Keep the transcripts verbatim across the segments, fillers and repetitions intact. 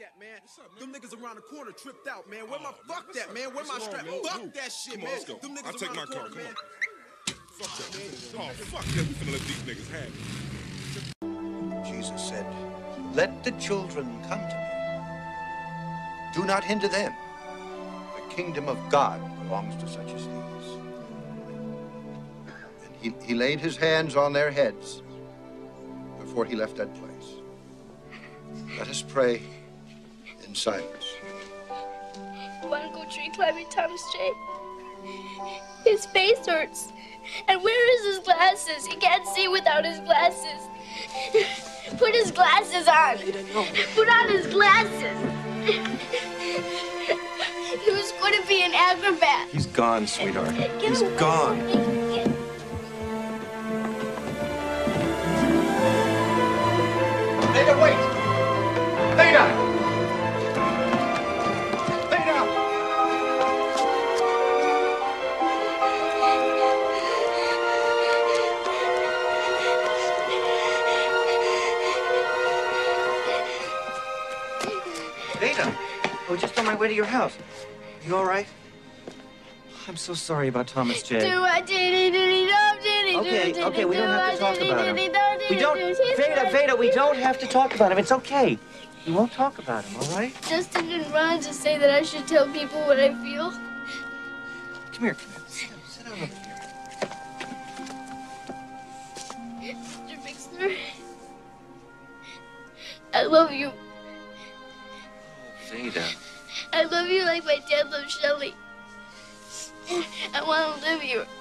that, man. Them niggas around the corner tripped out, man. Where my fuck that, man? Where my strap? Fuck that shit, man. Them niggas I'll take my car. man. Fuck that, man. Oh, fuck that. We finna let these niggas have it. Jesus said, "Let the children come to me. Do not hinder them. The kingdom of God belongs to such as these." And he, he laid his hands on their heads before he left that place. Let us pray in silence. I want to go tree climbing, Thomas J. His face hurts. And where is his glasses? He can't see without his glasses. Put his glasses on. Put on his glasses. He was going to be an acrobat. He's gone, sweetheart. He's gone. Leda, wait! Leda! Leda! Leda! Oh, just on my way to your house. You all right? I'm so sorry about Thomas J. Okay, okay, we don't have to talk about him. We don't, Veda, Veda, we don't have to talk about him. It's okay. We won't talk about him, all right? Justin didn't run to say that I should tell people what I feel. Come here, come here. Sit, sit down over here. Mister Bixler, I love you. Oh, Veda. I love you like my dad loved Shelley. I want to live here.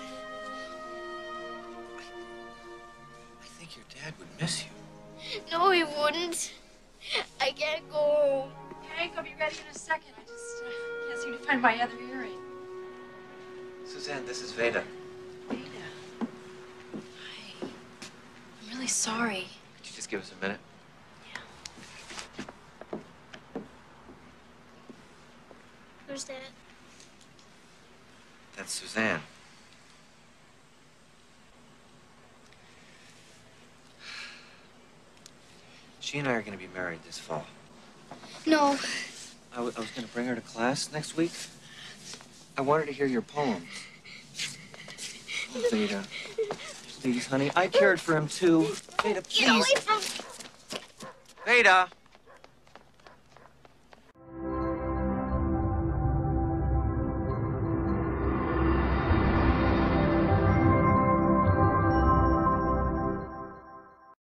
I think your dad would miss you. No, he wouldn't. I can't go home. Hank, I'll be ready in a second. I just uh, can't seem to find my other earring. Suzanne, this is Veda. Veda. Hi. I'm really sorry. Could you just give us a minute? Who's that? That's Suzanne. She and I are going to be married this fall. No. I, w I was going to bring her to class next week. I want her to hear your poems. Oh, Veda. Please, honey. I cared for him, too. Veda, please. Get away from... Veda.